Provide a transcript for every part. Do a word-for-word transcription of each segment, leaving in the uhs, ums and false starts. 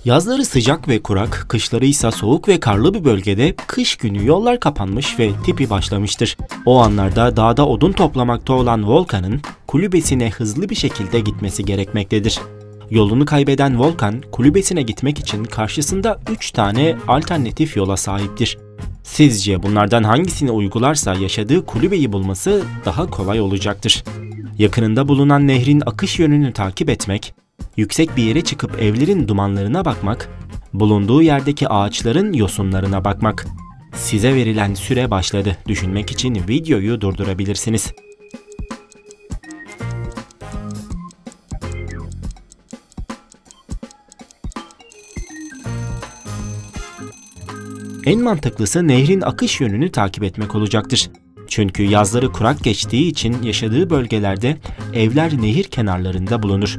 Yazları sıcak ve kurak, kışları ise soğuk ve karlı bir bölgede kış günü yollar kapanmış ve tipi başlamıştır. O anlarda dağda odun toplamakta olan Volkan'ın kulübesine hızlı bir şekilde gitmesi gerekmektedir. Yolunu kaybeden Volkan, kulübesine gitmek için karşısında üç tane alternatif yola sahiptir. Sizce bunlardan hangisini uygularsa yaşadığı kulübeyi bulması daha kolay olacaktır? Yakınında bulunan nehrin akış yönünü takip etmek, yüksek bir yere çıkıp evlerin dumanlarına bakmak, bulunduğu yerdeki ağaçların yosunlarına bakmak. Size verilen süre başladı. Düşünmek için videoyu durdurabilirsiniz. En mantıklısı nehrin akış yönünü takip etmek olacaktır. Çünkü yazları kurak geçtiği için yaşadığı bölgelerde evler nehir kenarlarında bulunur.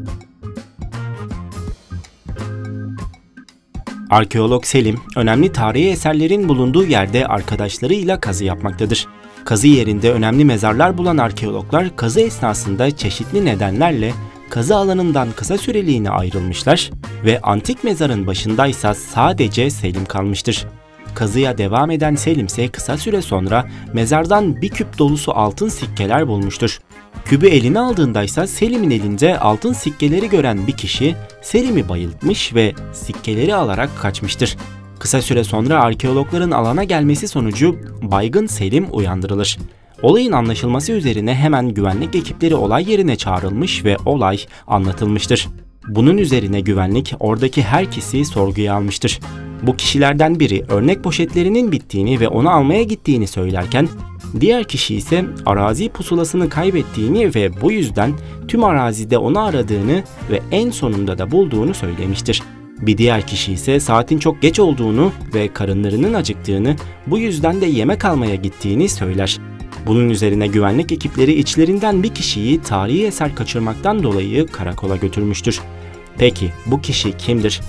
Arkeolog Selim, önemli tarihi eserlerin bulunduğu yerde arkadaşlarıyla kazı yapmaktadır. Kazı yerinde önemli mezarlar bulan arkeologlar kazı esnasında çeşitli nedenlerle kazı alanından kısa süreliğine ayrılmışlar ve antik mezarın başındaysa sadece Selim kalmıştır. Kazıya devam eden Selim ise kısa süre sonra mezardan bir küp dolusu altın sikkeler bulmuştur. Kübü eline aldığındaysa Selim'in elinde altın sikkeleri gören bir kişi Selim'i bayıltmış ve sikkeleri alarak kaçmıştır. Kısa süre sonra arkeologların alana gelmesi sonucu baygın Selim uyandırılır. Olayın anlaşılması üzerine hemen güvenlik ekipleri olay yerine çağrılmış ve olay anlatılmıştır. Bunun üzerine güvenlik oradaki herkesi sorguya almıştır. Bu kişilerden biri örnek poşetlerinin bittiğini ve onu almaya gittiğini söylerken, diğer kişi ise arazi pusulasını kaybettiğini ve bu yüzden tüm arazide onu aradığını ve en sonunda da bulduğunu söylemiştir. Bir diğer kişi ise saatin çok geç olduğunu ve karınlarının acıktığını, bu yüzden de yemek almaya gittiğini söyler. Bunun üzerine güvenlik ekipleri içlerinden bir kişiyi tarihi eser kaçırmaktan dolayı karakola götürmüştür. Peki bu kişi kimdir?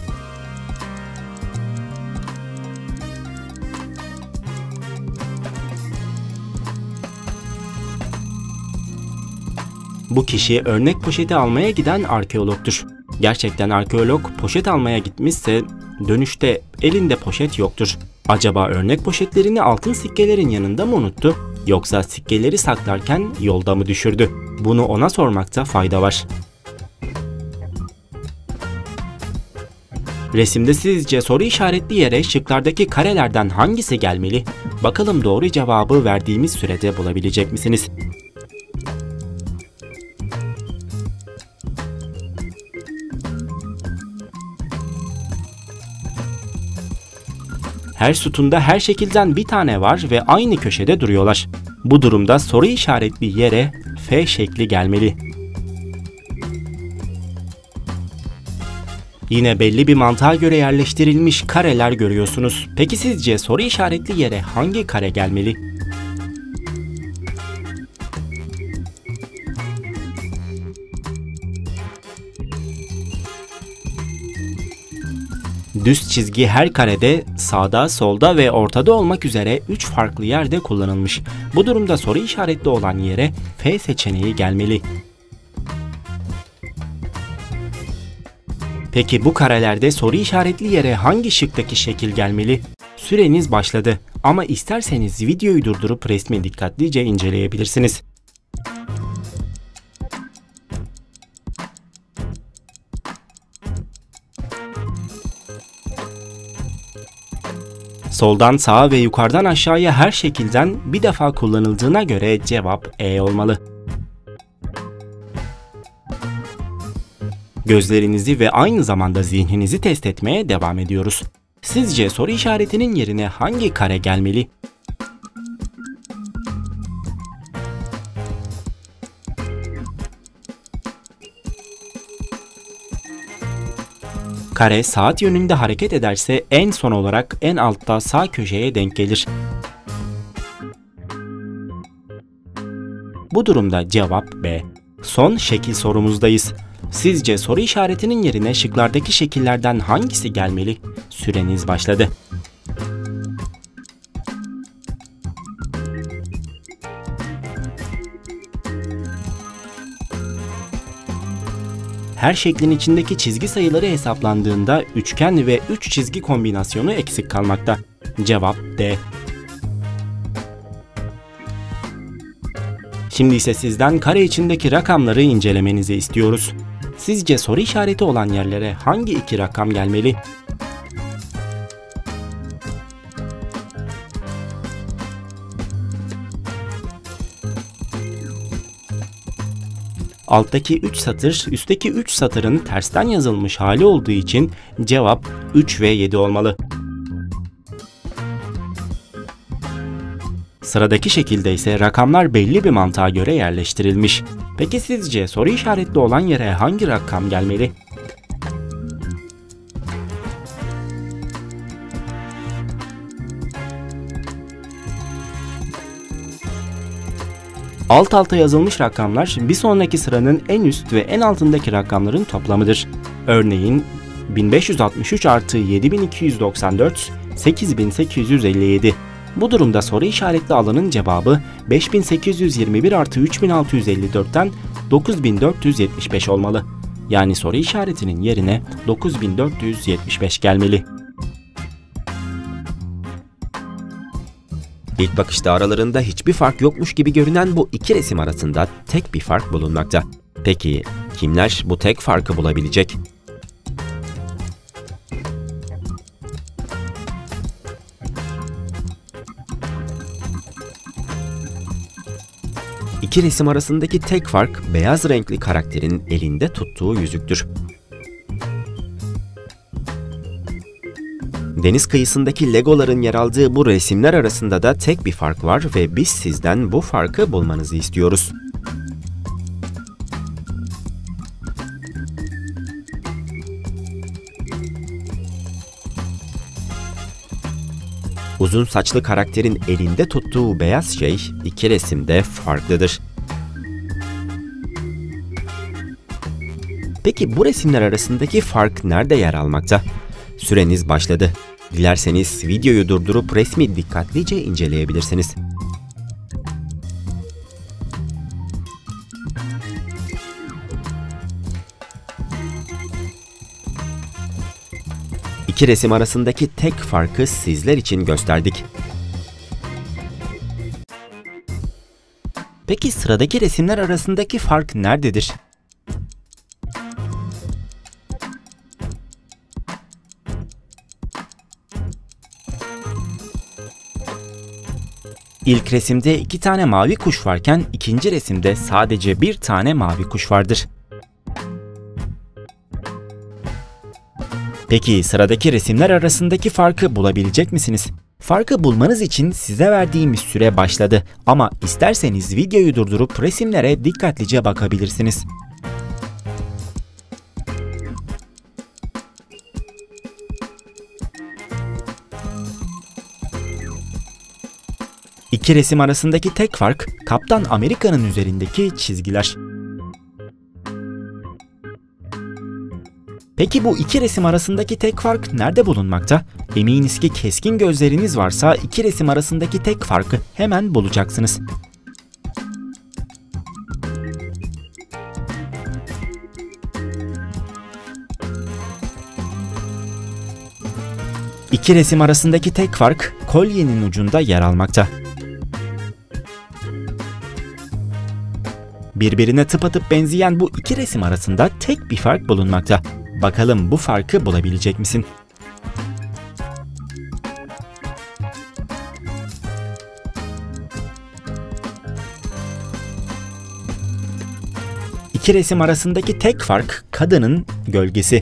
Bu kişi örnek poşeti almaya giden arkeologtur. Gerçekten arkeolog poşet almaya gitmişse dönüşte elinde poşet yoktur. Acaba örnek poşetlerini altın sikkelerin yanında mı unuttu? Yoksa sikkeleri saklarken yolda mı düşürdü? Bunu ona sormakta fayda var. Resimde sizce soru işaretli yere şıklardaki karelerden hangisi gelmeli? Bakalım doğru cevabı verdiğimiz sürede bulabilecek misiniz? Her sütunda her şekilden bir tane var ve aynı köşede duruyorlar. Bu durumda soru işaretli yere F şekli gelmeli. Yine belli bir mantığa göre yerleştirilmiş kareler görüyorsunuz. Peki sizce soru işaretli yere hangi kare gelmeli? Düz çizgi her karede sağda, solda ve ortada olmak üzere üç farklı yerde kullanılmış. Bu durumda soru işaretli olan yere F seçeneği gelmeli. Peki bu karelerde soru işaretli yere hangi şıktaki şekil gelmeli? Süreniz başladı ama isterseniz videoyu durdurup resmi dikkatlice inceleyebilirsiniz. Soldan sağa ve yukarıdan aşağıya her şekilden bir defa kullanıldığına göre cevap E olmalı. Gözlerinizi ve aynı zamanda zihninizi test etmeye devam ediyoruz. Sizce soru işaretinin yerine hangi kare gelmeli? Kare saat yönünde hareket ederse en son olarak en altta sağ köşeye denk gelir. Bu durumda cevap B. Son şekil sorumuzdayız. Sizce soru işaretinin yerine şıklardaki şekillerden hangisi gelmeli? Süreniz başladı. Her şeklin içindeki çizgi sayıları hesaplandığında üçgen ve üç çizgi kombinasyonu eksik kalmakta. Cevap D. Şimdi ise sizden kare içindeki rakamları incelemenizi istiyoruz. Sizce soru işareti olan yerlere hangi iki rakam gelmeli? Alttaki üç satır, üstteki üç satırın tersten yazılmış hali olduğu için cevap üç ve yedi olmalı. Sıradaki şekilde ise rakamlar belli bir mantığa göre yerleştirilmiş. Peki sizce soru işaretli olan yere hangi rakam gelmeli? Alt alta yazılmış rakamlar bir sonraki sıranın en üst ve en altındaki rakamların toplamıdır. Örneğin bin beş yüz altmış üç artı yedi bin iki yüz doksan dört, sekiz bin sekiz yüz elli yedi. Bu durumda soru işaretli alanın cevabı beş bin sekiz yüz yirmi bir artı üç bin altı yüz elli dört'ten dokuz bin dört yüz yetmiş beş olmalı. Yani soru işaretinin yerine dokuz bin dört yüz yetmiş beş gelmeli. İlk bakışta aralarında hiçbir fark yokmuş gibi görünen bu iki resim arasında tek bir fark bulunmakta. Peki kimler bu tek farkı bulabilecek? İki resim arasındaki tek fark beyaz renkli karakterin elinde tuttuğu yüzüktür. Deniz kıyısındaki legoların yer aldığı bu resimler arasında da tek bir fark var ve biz sizden bu farkı bulmanızı istiyoruz. Uzun saçlı karakterin elinde tuttuğu beyaz şey iki resimde farklıdır. Peki bu resimler arasındaki fark nerede yer almakta? Süreniz başladı. Dilerseniz videoyu durdurup resmi dikkatlice inceleyebilirsiniz. İki resim arasındaki tek farkı sizler için gösterdik. Peki sıradaki resimler arasındaki fark nerededir? İlk resimde iki tane mavi kuş varken ikinci resimde sadece bir tane mavi kuş vardır. Peki sıradaki resimler arasındaki farkı bulabilecek misiniz? Farkı bulmanız için size verdiğimiz süre başladı ama isterseniz videoyu durdurup resimlere dikkatlice bakabilirsiniz. İki resim arasındaki tek fark Kaptan Amerika'nın üzerindeki çizgiler. Peki bu iki resim arasındaki tek fark nerede bulunmakta? Eminiz ki keskin gözleriniz varsa iki resim arasındaki tek farkı hemen bulacaksınız. İki resim arasındaki tek fark kolyenin ucunda yer almakta. Birbirine tıpatıp benzeyen bu iki resim arasında tek bir fark bulunmakta. Bakalım bu farkı bulabilecek misin? İki resim arasındaki tek fark kadının gölgesi.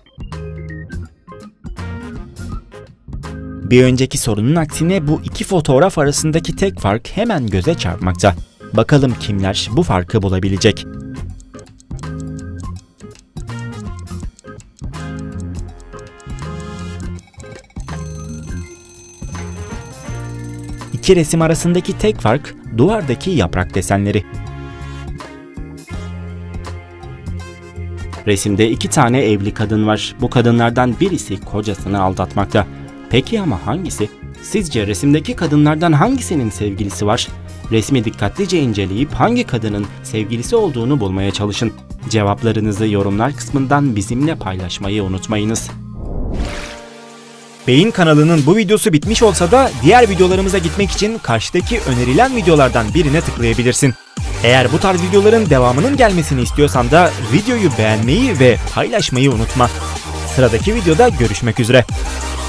Bir önceki sorunun aksine bu iki fotoğraf arasındaki tek fark hemen göze çarpmakta. Bakalım kimler bu farkı bulabilecek? İki resim arasındaki tek fark duvardaki yaprak desenleri. Resimde iki tane evli kadın var. Bu kadınlardan birisi kocasını aldatmakta. Peki ama hangisi? Sizce resimdeki kadınlardan hangisinin sevgilisi var? Resmi dikkatlice inceleyip hangi kadının sevgilisi olduğunu bulmaya çalışın. Cevaplarınızı yorumlar kısmından bizimle paylaşmayı unutmayınız. Beyin kanalının bu videosu bitmiş olsa da diğer videolarımıza gitmek için karşıdaki önerilen videolardan birine tıklayabilirsin. Eğer bu tarz videoların devamının gelmesini istiyorsan da videoyu beğenmeyi ve paylaşmayı unutma. Sıradaki videoda görüşmek üzere.